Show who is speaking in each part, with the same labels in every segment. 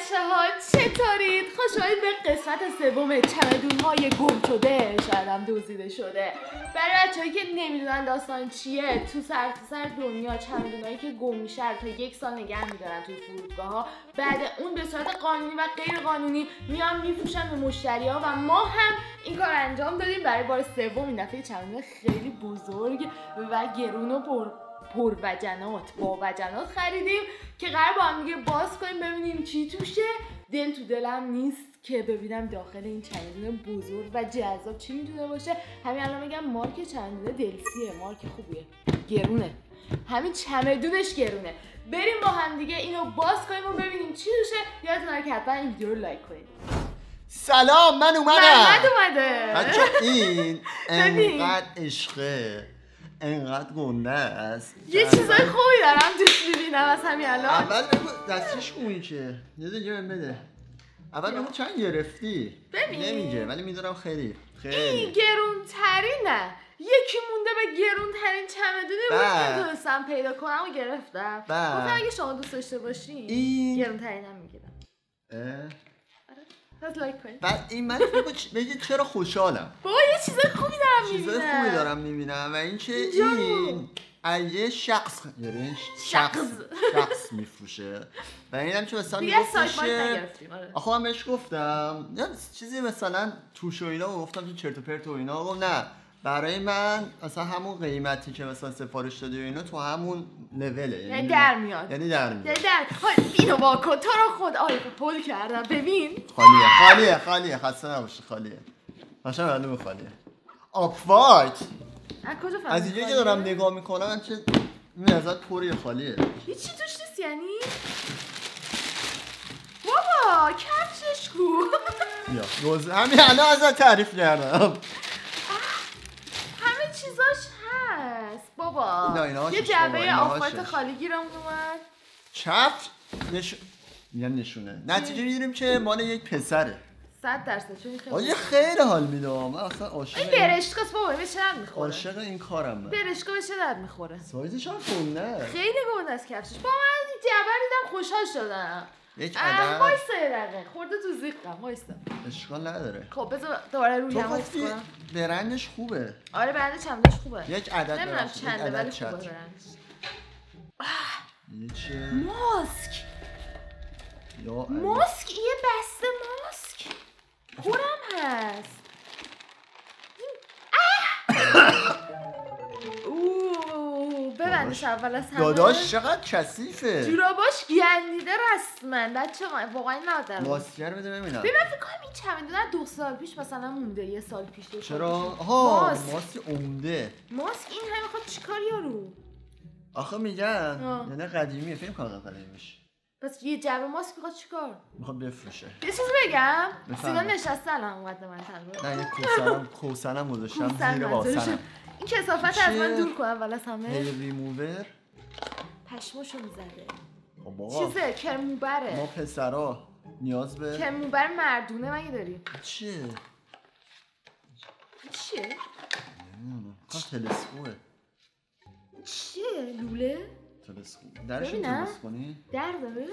Speaker 1: بچه‌ها چطورید؟ خوش اومدید به قسمت سوم چمدون‌های گم شده، شاید هم دزدیده شده. برای بچه‌هایی که نمیدونن داستان چیه، تو سر دنیا چمدونایی که گم میشن تا 1 سال نگه میدارن توی فرودگاه‌ها، بعد اون به صورت قانونی و غیر قانونی میان میفروشن به مشتری‌ها و ما هم این کار انجام دادیم برای بار سوم. این دفعه چمدون خیلی بزرگ و گرون و پر وجنات با وجنات خریدیم که قرار با هم دیگه باز کنیم ببینیم چی توشه. دل تو دلم نیست که ببینم داخل این چمدون بزرگ و جذاب چی میتونه باشه. همین الان میگم مارک چمدون دلسیه، مارک خوبیه، گرونه، همین چمدونش گرونه. بریم با هم دیگه اینو باز کنیم و ببینیم چی توشه. یادتونه که حتما این ویدیو رو لایک کنید.
Speaker 2: سلام، من اومدم.
Speaker 1: محمد اومده.
Speaker 2: بچه این انقدر عشقه، انقدر گنده است.
Speaker 1: یه چیزای خوبی دارم توش میبینم از همین الان.
Speaker 2: اول بگو دستش خوبی که یه دیگه من بده. اول بگو چند گرفتی؟
Speaker 1: ببین
Speaker 2: نمیگه ولی میدونم خیلی
Speaker 1: این گرون ترینه. یکی مونده به گرون ترین چمدونی بود که تونستم پیدا کنم و گرفتم. گفتم اگه شما دوست داشته باشین گرون ترینم میگیرم. پس لایک کنید.
Speaker 2: بعد این من بگید چرا خوشحالم.
Speaker 1: بابا یه چیزای خوبی دارم میبینم.
Speaker 2: چیزای خوبی دارم میبینم و اینکه این یه شخص میفروشه و اینم که مثلا میگفتش آخه من بهش گفتم یا چیزی مثلا توش و اینا گفتم تو چرت و پرت و اینا. گفت نه برای من مثلا همون قیمتی که مثلا سفارش دادی و اینا تو همون لوله،
Speaker 1: یعنی در میاد. اینو واکن تو رو خود پول کردم. ببین
Speaker 2: خالیه خسته نباشی. خالیه باشه معلومه خالیه. آف وایت از اینجایی که دارم نگاه میکنم چه این ازت پوری خالیه.
Speaker 1: هیچی توش نیست یعنی؟ بابا کفشش کو.
Speaker 2: یا روز همین الان ازت تعریف کردم.
Speaker 1: همه چیزاش هست بابا. یه جعبه آفات خالی گیرم اومد.
Speaker 2: کفش نشونه. نتیجه میگیریم که مال یک پسره.
Speaker 1: 100% چون
Speaker 2: خیلی خیلی حال میده. من اصلا عاشق
Speaker 1: این برشکاست بابا. به چه درد میخوره؟
Speaker 2: عاشق این کارم من.
Speaker 1: برشکا به چه درد میخوره؟
Speaker 2: سایزش هم گنده.
Speaker 1: خیلی گنده است کفشش. با من این جعبه دیدم خوشحال شدم.
Speaker 2: یک عدد
Speaker 1: وایسا یه دقیقه خورده تو زیقم. وایسا
Speaker 2: اشکال نداره.
Speaker 1: خب بذار دوباره روی هم وایس کنم.
Speaker 2: برندش خوبه.
Speaker 1: آره برند چمدونش خوبه.
Speaker 2: یک عدد
Speaker 1: نمیدونم چنده ولی خوبه برندش.
Speaker 2: چه
Speaker 1: ماسک. ماسک یه بسته ماسک پرم هست. ببندش اول از همه.
Speaker 2: داداش چقدر کثیفه.
Speaker 1: جوراباش گندیده رسما. بچه واقعا ندارم.
Speaker 2: ماسک رو بده ببینم.
Speaker 1: ببین فکر کنم این چمدون 2 سال پیش مثلا مونده. 1 سال پیش 2 سال.
Speaker 2: چرا؟ آها ماسک عمده.
Speaker 1: ماسک این هم میخواد چیکار یارو؟
Speaker 2: آخه میگن یعنی قدیمیه. فکر کنم قدیمیش.
Speaker 1: پس یه جعبه ماسک میخواد چیکار؟
Speaker 2: میخواد بفروشه.
Speaker 1: یه چیزی بگم؟ سینا نشسته الان اومد من تنها.
Speaker 2: نه یه کوسنم گذاشتم زیر واسنم.
Speaker 1: این کثافت از من دور کن اول از همه.
Speaker 2: هی ریموور
Speaker 1: پشماشو میزده.
Speaker 2: بابا
Speaker 1: چیزه کرموبره.
Speaker 2: ما پسرا نیاز به
Speaker 1: کرموبر مردونه مگه داریم؟
Speaker 2: چیه؟
Speaker 1: نمیدونم.
Speaker 2: تلسکوپه.
Speaker 1: چیه؟ لوله؟
Speaker 2: تلسکوپ. درشو درست کنی؟
Speaker 1: در داره؟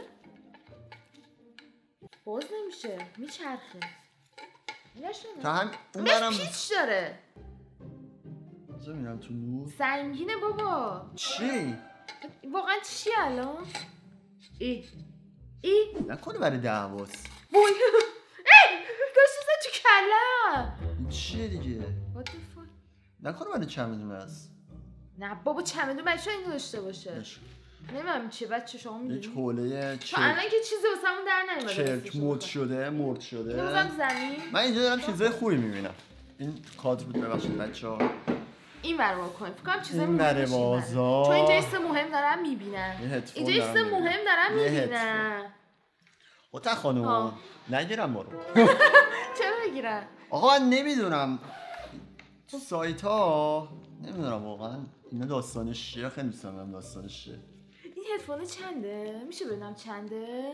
Speaker 1: باز نمیشه. میچرخه.
Speaker 2: تا هم اون برم
Speaker 1: پیچ داره.
Speaker 2: بذار میرم تو نور.
Speaker 1: سنگینه بابا.
Speaker 2: چی؟
Speaker 1: واقعا چی الان؟ ای
Speaker 2: نکنه برای دعواست.
Speaker 1: وای داشت تو کلم.
Speaker 2: این چیه دیگه؟
Speaker 1: What the fuck؟
Speaker 2: نکنه برای چمدون است.
Speaker 1: نه بابا چمدون بچه اینو داشته باشه. نمیدونم چیه بچه شما میدونی؟
Speaker 2: یک حوله
Speaker 1: تو الان که چیزی واسمون در نمیاد.
Speaker 2: چرک مرد شده.
Speaker 1: اینو زمین.
Speaker 2: من اینجا دارم چیزای خوبی میبینم. این کادر بود ببخشید بچه‌ها.
Speaker 1: این برو بکن. فکر کنم چیزای
Speaker 2: مهمه بازار.
Speaker 1: چون اینجا ایست مهم دارم میبینم. اینجا ایست مهم دارم میبینم.
Speaker 2: خودت خانوم نگیرم برو.
Speaker 1: چرا بگیرم؟
Speaker 2: آقا من نمیدونم سایت ها نمیدونم واقعا اینا داستانش چیه. خیلی دوست دارم داستانش چیه.
Speaker 1: این هدفون چنده؟ میشه ببینم چنده؟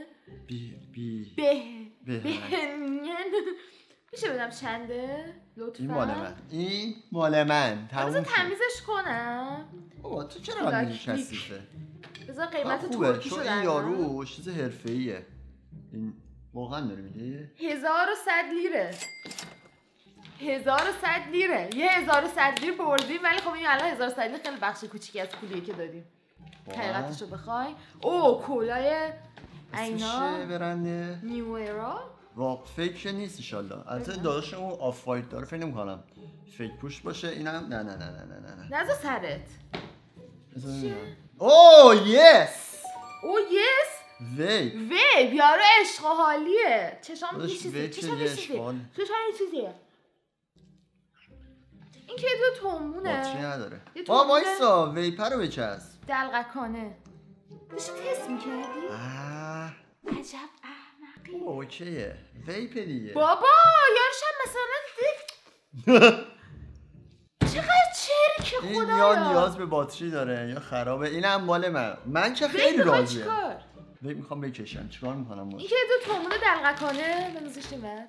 Speaker 1: میشه بدم چنده؟ لطفا.
Speaker 2: این مال من
Speaker 1: بذار تمیزش کنم.
Speaker 2: بابا تو چرا همینی کثیفه؟
Speaker 1: بذار قیمت
Speaker 2: خوبه
Speaker 1: ترکی
Speaker 2: چون
Speaker 1: شده.
Speaker 2: این یارو چیز حرفه‌ایه. این واقعا داری میگی؟
Speaker 1: 1100 لیره 1100 لیره یه 1100 لیر بردیم ولی خب این الان 1100 لیر خیلی بخش کوچیکی از پولیه که دادیم حقیقتشو بخوای کولای اینا
Speaker 2: چه برنده؟
Speaker 1: نیو ایرا
Speaker 2: واقع فیک نیست انشالله البته داداشمون آف وایت داره فکر نمی‌کنم فیک پوش باشه اینم نه
Speaker 1: نذار سرت
Speaker 2: اوه یس ویپ
Speaker 1: یارو عشق و حالیه چشام یه چیزیه این که دو تومونه
Speaker 2: باتری نداره وایسا ویپ رو بچسب
Speaker 1: دلقکانه داشتی تست میکردی؟ عجب احمقی
Speaker 2: اوکیه ویپ دیگه
Speaker 1: بابا یارش هم مثلا چقدر چرک خدایا
Speaker 2: این یا نیاز به باتری داره یا خرابه اینم مال من که خیلی راضیه ویپ میخوام بکشم چیکار میکنم
Speaker 1: این که دو تومونه دلقکانه بنوزش من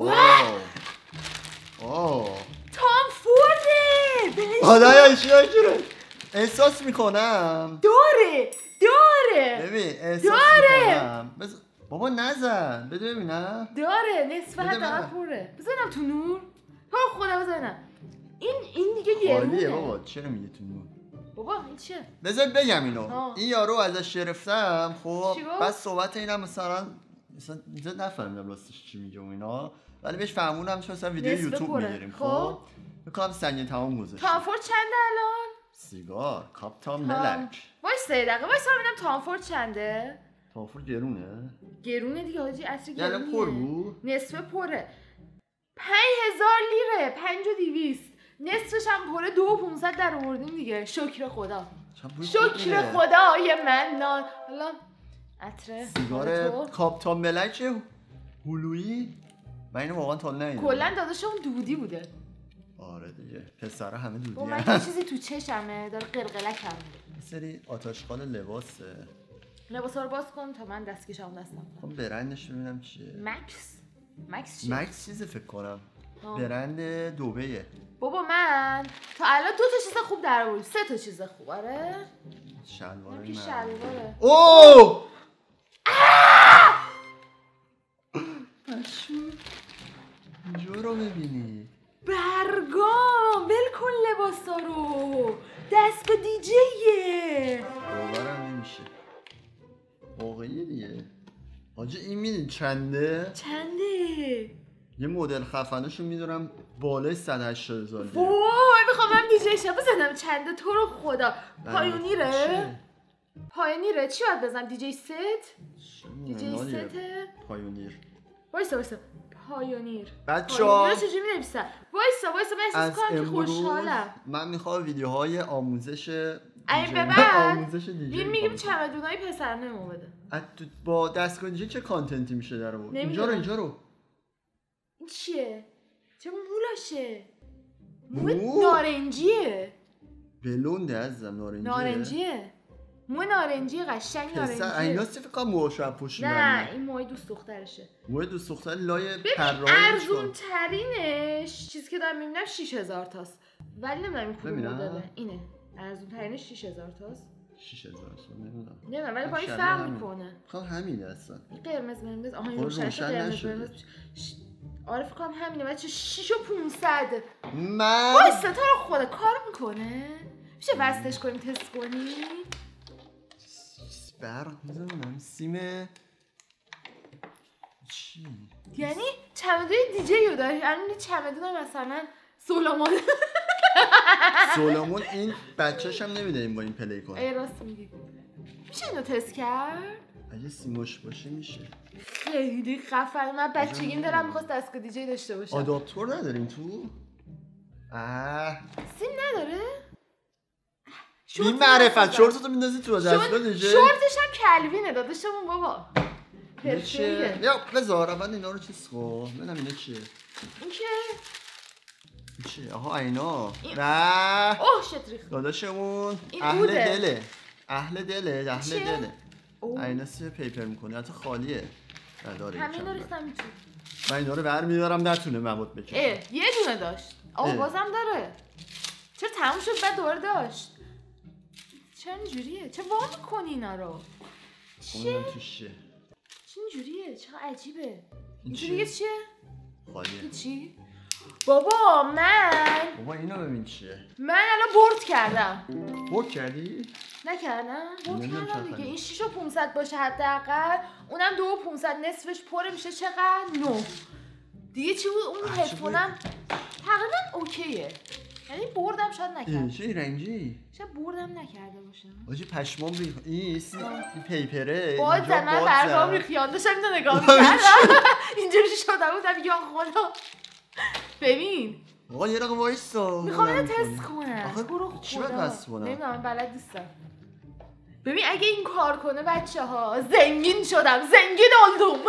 Speaker 1: تام فورده
Speaker 2: خدایا شکر احساس میکنم
Speaker 1: داره
Speaker 2: ببین احساس میکنم بابا نزن بده ببینم
Speaker 1: داره نصفه حداقل پره بزنم تو نور خدا بزنم این دیگه گرونه
Speaker 2: بابا چرا میگی تو نور
Speaker 1: بابا این چیه
Speaker 2: بذار بگم اینو این یارو ازش گرفتم خب بس صحبت اینم مثلا نفهمیدم راستش چی میگه و اینا ولی بهش فهمونم چون مثلا ویدیو یوتیوب میگیریم خب میگم سنگ تمام گذاشت
Speaker 1: تامفورد چنده الان
Speaker 2: سیگار کاپتان ملک
Speaker 1: وایس 3 دقیقه وایس ببینم تامفورد چنده
Speaker 2: تامفورد گرونه
Speaker 1: دیگه حاجی اصلی گرونه
Speaker 2: یعنی پر بود
Speaker 1: نصفه پره 5000 لیره 5200 نصفش هم پره 2500 در آوردیم دیگه شکر خدا شکر خدای من حالا عطر
Speaker 2: سیگار کاپتان ملک هلویی من اینو واقعا تا ندیدم
Speaker 1: کلا داداشم دودی بوده
Speaker 2: آره دیگه پسرا همه دودی
Speaker 1: با من یه چیزی تو چشمه داره قلقلکم
Speaker 2: یه سری آتشقال لباسه
Speaker 1: لباسا رو باز کن تا من دستکشم دستم
Speaker 2: خب برندش ببینم چیه
Speaker 1: مکس چیه؟
Speaker 2: مکس چیزه فکر کنم برند دوبه‌ایه
Speaker 1: بابا من تا الان 2 تا چیز خوب در آوردم 3 تا چیز خوب آره شلواره
Speaker 2: اوه اینجا رو ببینی
Speaker 1: برگام ول کن لباسا رو دست به دیجیه
Speaker 2: باورم نمیشه واقعیه دیگه آجه این میدین چنده؟ یه مدل خفنشو میدارم بالای 180,000
Speaker 1: وای میخوام هم دیجی شب بزنم چنده تو رو خدا پایونیره چی باید بزنم دیجی ست؟ دیجی سته؟
Speaker 2: پایونیر
Speaker 1: وایسا پایونیر
Speaker 2: بچه‌ها
Speaker 1: چجوری می‌نویسن وایسا من احساس کنم که خوشحالم
Speaker 2: من میخوام ویدیوهای آموزش دیجی
Speaker 1: میگیم چمدونای پسر نمو بده
Speaker 2: با دستگاه دیجی چه کانتنتی میشه در آورد اینجا رو
Speaker 1: این چیه چه مولاشه مو نارنجیه
Speaker 2: بلونده عزیزم
Speaker 1: نارنجیه مو نارنجی قشنگ نارنجیه
Speaker 2: اینا فکر کنم موهاشو پوش می‌کنه
Speaker 1: نه این موهای دوست دخترشه
Speaker 2: موهای دوست دختر لای پرهای
Speaker 1: ارزون ترینش چیزی که دارم میبینم 6000 تاست ولی نمیدونم این کدوم مدله اینه ارزون ترینش 6000 تاست
Speaker 2: 6000 نمیدونم
Speaker 1: ولی با این فرق میکنه
Speaker 2: خب همینه اصلا
Speaker 1: قرمز آها این روشن قرمز آره فکر کنم همینه بچه 6500
Speaker 2: من
Speaker 1: وای ستا رو خدا کار میکنه میشه وصلش کنیم تست کنیم
Speaker 2: برق میزنم سیم چی؟
Speaker 1: یعنی چمدون دیجی رو داری الان چمدون مثلا
Speaker 2: سولامون این بچه‌ش هم نمیده این با این پلی کنه
Speaker 1: ای راست میگی میشه اینو تست کرد؟
Speaker 2: اگه سیموش باشه میشه
Speaker 1: خیلی خفن من بچگیم دارم میخواست دستگاه دیجی داشته باشم
Speaker 2: آداپتور نداریم تو؟
Speaker 1: سیم نداره؟
Speaker 2: این معرفت شورتتو میندازی تو دستگاه دیجی
Speaker 1: شورتش هم کلوینه داداشمون بابا
Speaker 2: پرفیه یا بذار اول اینا رو چیز کن ببینم اینا چیه این چیه آها اینا نه
Speaker 1: اوه شت ریخت
Speaker 2: داداشمون اهل دله اینا سی پیپر میکنه حتی خالیه نداره
Speaker 1: همین رو ریختم تو
Speaker 2: من اینا رو برمیدارم نتونه مواد بکشه
Speaker 1: یه دونه داشت بازم داره چرا تموم شد بعد دوباره داشت چرا اینجوریه چه وا میکنی اینا رو
Speaker 2: چیه
Speaker 1: اینجوریه؟ چقدر عجیبه. اینجوری دیگه چیه؟
Speaker 2: خالیه.
Speaker 1: چی؟ بابا من
Speaker 2: بابا اینو ببین چیه؟
Speaker 1: من الان برد کردم.
Speaker 2: برد کردی؟
Speaker 1: نکردم؟ برد کردم دیگه. این 6 و 500 باشه حداقل، اونم 2 و 500 نصفش پره میشه چقدر؟ 9. دیگه چی بود؟ اون هدفونم تقریبا اوکیه. یعنی بردم شاید نکردم.
Speaker 2: چه رنگی؟
Speaker 1: شاید بردم نکرده باشم.
Speaker 2: آجی پشمام ریخت. این پیپره.
Speaker 1: باز من برگام ریخیان داشتم اینو نگاه می‌کردم. اینجوری شده بودم یا خدا. ببین.
Speaker 2: آقا یه رقم وایسا.
Speaker 1: میخوام اینو تست کنم.
Speaker 2: آخه چی باید تست کنم؟
Speaker 1: نمیدونم من بلد نیستم. ببین اگه این کار کنه بچه‌ها زنگین شدم. زنگین آلدوم.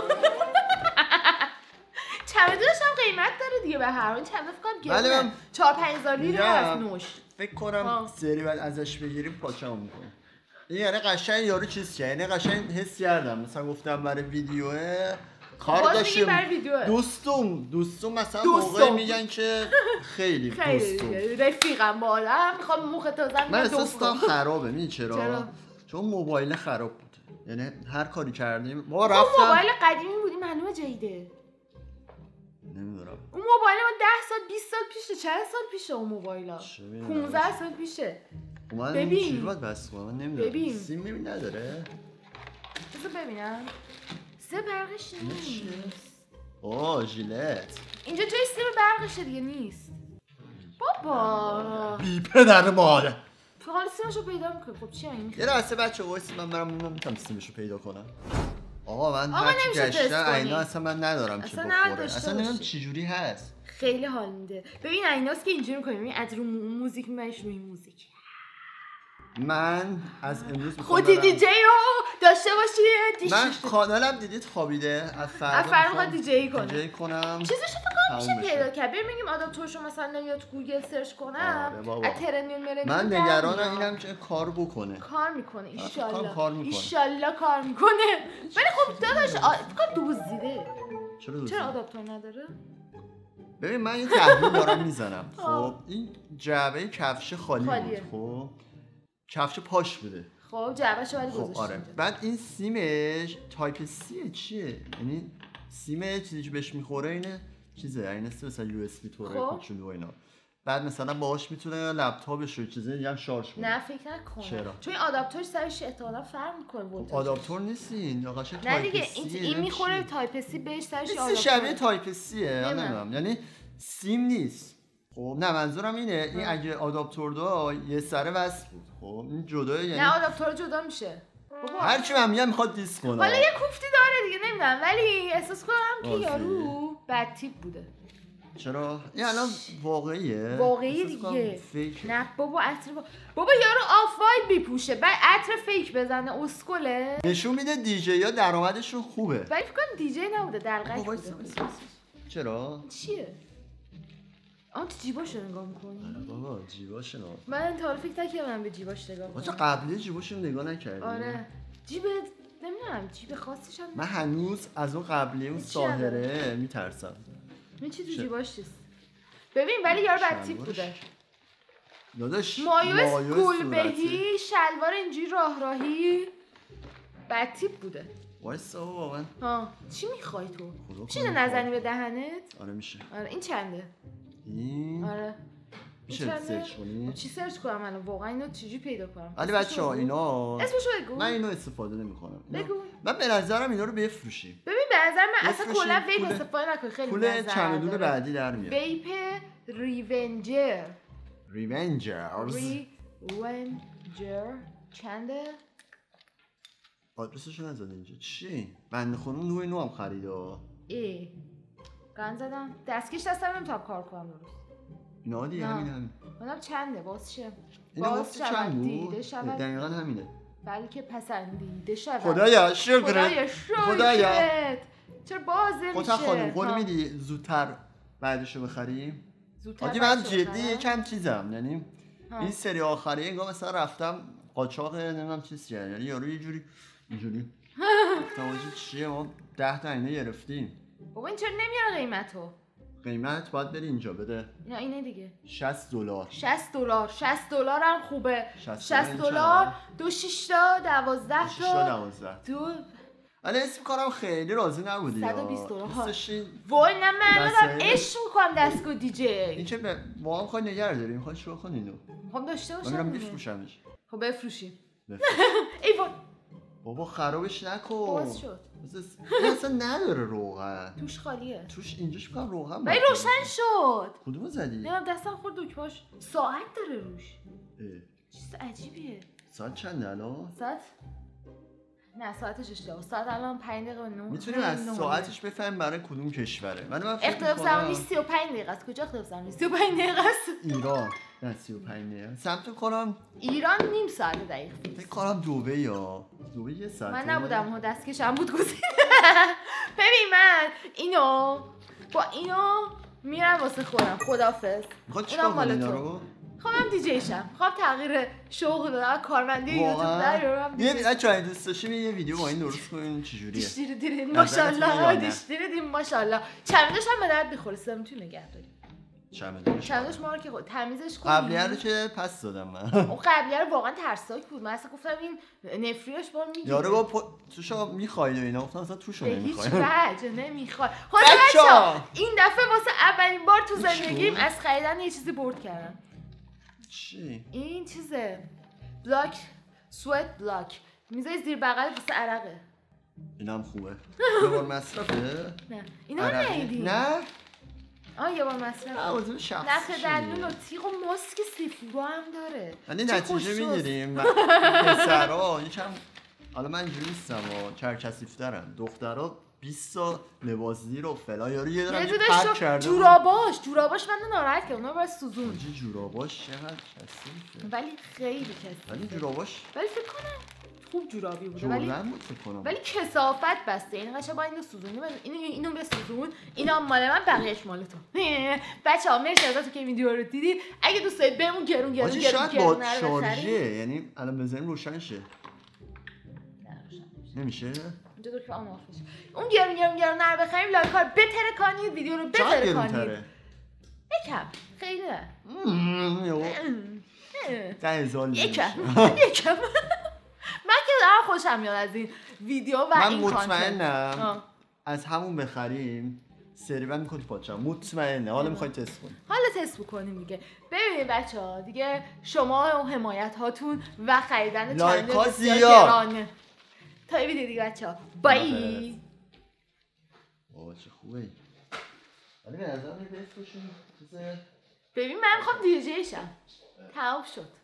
Speaker 1: چمدونش هم قیمت داره دیگه به هر حال. چمدون فکر کنم 4-5 لیره از نوش.
Speaker 2: فکر کنم سری بعد ازش بگیریم پاچمون میکنه. این یعنی قشنگ یارو چیز کرد. یعنی قشنگ حس کردم مثلا گفتم برای ویدیوه کار داشتیم. دوستم مثلا موقعی میگن که خیلی دوستم
Speaker 1: رفیقم با آدم میخوام موخ تازه
Speaker 2: من احساس خرابه. میدونی چرا؟ چون موبایل خراب بود. یعنی هر کاری کردیم ما رفتم
Speaker 1: موبایل قدیمی بودی معلومه جیده.
Speaker 2: نمیدونم
Speaker 1: اون موبایل ما 10 سال 20 سال پیشه. چند سال پیشه اون موبایلا؟ 15 سال پیشه.
Speaker 2: ببین چی باید بس کنم من نمیدونم. سیم میبین نداره؟
Speaker 1: بذار ببینم. سه برقش نیست.
Speaker 2: اوه ژیلت
Speaker 1: اینجا جای سیم برقشه دیگه نیست. بابا
Speaker 2: بی پدر مادر.
Speaker 1: حالا سیمشو پیدا میکنه. خب چی این؟
Speaker 2: یه لحظه بچه وایس من برم میتونم سیمشو پیدا کنم. آقا من هرچی گشتم عینا اصلا من ندارم چه بخوره. اصلا نمیدونم چی جوری هست.
Speaker 1: خیلی حال میده. ببین عیناست که اینجوری میکنیم. ببین از رو موزیک میمش روی موزیک.
Speaker 2: من از امروز
Speaker 1: خودی دیجی رو داشته باشی.
Speaker 2: من کانالم دیدید خوابیده. از
Speaker 1: فردا دیجی
Speaker 2: کنم.
Speaker 1: چیزش فکر کنم میشه پیدا کرد. ببینیم آداپتورشو مثلا نمیاد تو گوگل سرچ کنم.
Speaker 2: من نگرانم اینم که کار بکنه.
Speaker 1: کار میکنه ان شاءالله کار میکنه. ولی خب داداش فکر کنم دزدیده. چرا آداپتور نداره؟
Speaker 2: ببین من یه تحلیل دارم میزنم. خب این جعبه کفش خالی بود. خب کفش پاش بوده.
Speaker 1: خب جعبه‌شو ولی گذاشتم.
Speaker 2: آره. بعد این سیمش تایپ سی چیه؟ یعنی سیم چیزی که بهش میخوره اینه چیزه. یعنی مثلا یو اس بی توره کوچولو و اینا. بعد مثلا باهاش میتونه لپتاپش رو چیزی دیگه هم شارژ کنه.
Speaker 1: نه فکر نکنم.
Speaker 2: چرا؟
Speaker 1: چون این آداپتور سرش احتمالاً فرق میکنه ولتاژ.
Speaker 2: آداپتور نیستین یا قشنگ
Speaker 1: تایپ سی. نه دیگه این میخوره تایپ سی بهش سرش آداپتور.
Speaker 2: شبیه تایپ سیه. نمیدونم. یعنی سیم نیست. خب نه منظورم اینه این اگه آداپتور داره یه سره وصل بود. خب این جدا یعنی
Speaker 1: نه آداپتور جدا میشه.
Speaker 2: هر چی من میگم میخواد دیس کنه.
Speaker 1: حالا یه کوفتی داره دیگه نمیدونم ولی احساس کنم که یارو بد تیپ بوده.
Speaker 2: چرا؟ این الان واقعیه؟
Speaker 1: واقعی دیگه. نه بابا عطر بابا یارو آف وایت میپوشه بعد عطر فیک بزنه اسکله.
Speaker 2: نشون میده دیجی ها درآمدشون خوبه.
Speaker 1: ولی فکر کنم دیجی نبوده دلقک بوده.
Speaker 2: چرا؟
Speaker 1: چیه؟ آن تو جیباشو نگاه میکنی؟
Speaker 2: بابا جیباشو نگاه.
Speaker 1: من تا حالا فکر نکردم به جیباش نگاه کنم.
Speaker 2: آخه قبلی جیباشو نگاه نکردی؟
Speaker 1: آره. جیب نمیدونم جیب خاصیش هم
Speaker 2: من هنوز از اون قبلی اون ساحره میترسم.
Speaker 1: این چی تو جیباش نیست. ببین ولی یارو بد تیپ بوده.
Speaker 2: داداش
Speaker 1: مایو گلبهی شلوار اینجوری راهی بد تیپ بوده.
Speaker 2: وایسا بابا من
Speaker 1: چی میخوای تو؟ چی نزنی به دهنت؟
Speaker 2: آره میشه.
Speaker 1: آره این چنده؟
Speaker 2: این
Speaker 1: آره
Speaker 2: میشه سرچ کنی؟
Speaker 1: چی سرچ کنم الان واقعا اینو چجوری پیدا کنم؟
Speaker 2: ولی بچه‌ها اینا
Speaker 1: اسمشو بگو.
Speaker 2: من اینو استفاده نمی‌کنم.
Speaker 1: بگو.
Speaker 2: من به نظرم اینا رو بفروشیم.
Speaker 1: ببین به نظر من اصلا کلا ویپ استفاده نکنی خیلی
Speaker 2: پول چمدون بعدی در میاد.
Speaker 1: ویپ ریونجر چنده؟
Speaker 2: آدرسشو نزد اینجا. چی؟ بنده خانم نوع نو هم خریده.
Speaker 1: گند زدم. دستکش دستم نمیتونم کار کنم درست.
Speaker 2: نه دیگه همین.
Speaker 1: منم چنده باز شه.
Speaker 2: باز چند بود؟ دقیقاً همینه.
Speaker 1: بلکه پسندیده شود.
Speaker 2: خدایا شکرت.
Speaker 1: خدایا. چرا باز نمیشه؟
Speaker 2: خودت خانم قول میدی زودتر بعدشو بخریم؟ زودتر. من جدی یکم چیزم یعنی این سری آخری انگار مثلا رفتم قاچاق نمیدونم چیز کردن. یعنی یارو یه جوری اینجوری تماشا چیه ما 10 تا اینو گرفتیم.
Speaker 1: بابا این چرا نمیاره قیمتو؟
Speaker 2: قیمت باید بری اینجا بده.
Speaker 1: یا اینه دیگه.
Speaker 2: $60.
Speaker 1: $60 هم خوبه. $60 2 6 تا 12 تا
Speaker 2: 2 ولی اسم میکنم خیلی راضی نبودی
Speaker 1: 120 دلار
Speaker 2: دوستشی
Speaker 1: وای نه من دارم عشق میکنم دستگاه دیجی
Speaker 2: این چه با هم خواهی نگه داری میخوای شروع کنی اینو
Speaker 1: میخوام داشته باشم
Speaker 2: من میفروشمش
Speaker 1: خب بفروشیم ای وای
Speaker 2: بابا خرابش نکن
Speaker 1: باز شد
Speaker 2: اصلا نداره روغن
Speaker 1: توش خالیه
Speaker 2: توش اینجاش بکنم روغن
Speaker 1: ولی روشن شد
Speaker 2: کدومو زدی؟
Speaker 1: نمیم دستم خورد دکمه‌اش ساعت داره روش چیز عجیبیه
Speaker 2: ساعت چنده الان؟
Speaker 1: ساعت؟ نه ساعتش اشتباه ساعت الان 5 دقیقه و 9
Speaker 2: میتونیم از ساعتش بفهمیم برای کدوم کشوره
Speaker 1: اختلاف زمانی 35 دقیقه است کجا اختلاف زمانی 35 دقیقه است
Speaker 2: ایران نه 35 دقیقه سمت کنم
Speaker 1: ایران نیم ساعت دقیق
Speaker 2: فکر کنم دبی یا دبی یه ساعته
Speaker 1: من نبودم دستکشم بود گزیده ببین من اینو با اینو میرم واسه خودم خدافظ
Speaker 2: میخواد چیکار کنی اینا رو؟
Speaker 1: خواهم دیجی شم خواهم تغییر شغل دارم کارمندی یوتیوب دارم
Speaker 2: یه چای دوست داشتیم یه ویدیو با این درست کنیم چجوریه
Speaker 1: دیشتیره دیرین ماشاءالله دیشتیره دیرین ماشاءالله چمدش هم به درد میخوره سیدم میتونی نگه داری چمدش ما رو که تمیزش کنیم
Speaker 2: قبلیه رو که پس دادم من
Speaker 1: اون قبلیه رو واقعا ترسناک بود من اصلا گفتم این نفریش بار میگیره
Speaker 2: یارو با توشو میخواید و اینا گفتم اصلا توشو نمیخواید
Speaker 1: به هیچ وجه نمیخواد خود بچه‌ها این دفعه واسه اولین بار تو زندگیم از خریدن یه چیزی برد کردم
Speaker 2: چی؟
Speaker 1: این چیزه بلاک سوئت بلاک میذاری زیر بغل واسه عرقه
Speaker 2: اینم خوبه یه بار مصرفه؟
Speaker 1: نه اینا هم نیدیم
Speaker 2: نه؟
Speaker 1: یه بار مصرفه
Speaker 2: عوضم شخصی
Speaker 1: نخ دندون و تیغ و ماسک سیفورو هم داره
Speaker 2: ولی نتیجه میگیریم پسرها یکم حالا من اینجوری نیستم چرکسیفترم دخترها 20 تا لباس زیر و فلا یارو یه دارم پک کرده
Speaker 1: جوراباش من ناراحت که اونا باید سوزون
Speaker 2: جوراباش چقدر کثیفه
Speaker 1: ولی خیلی کثیفه
Speaker 2: ولی جوراباش
Speaker 1: ولی فکر کنم خوب جورابی بوده
Speaker 2: جردن بود فکر کنم
Speaker 1: ولی کثافت بسته یعنی قشنگ با اینو سوزونی اینو بسوزون اینا مال من بقیه‌اش مال تو بچه‌ها مرسی ازتون که ویدیو رو دیدید اگه دوست دارید بهمون گرون
Speaker 2: شاید با شارژه یعنی الان بزنیم روشن شه نمیشه
Speaker 1: اینجا دور که آن آفش اون گرون نر بخریم لایک ها رو بترکانید ویدیو رو بترکانید یکم خیلی نه
Speaker 2: 10,000
Speaker 1: یکم من که دارم خوشم میاد از این ویدیو و
Speaker 2: من
Speaker 1: این
Speaker 2: مطمئنم از همون بخریم سری بند میکنی پاچم مطمئنه حالا میخوای تست کنیم
Speaker 1: حالا تست بکنیم دیگه ببینید بچه ها دیگه شما و حمایت هاتون و خریدن چند بسیار گرانه تا این ویدیو دیگه بچه ها بایی
Speaker 2: چه خوبه ولی به نظر میاد بفروشیم
Speaker 1: ببین من میخوام دیجی شم تمام شد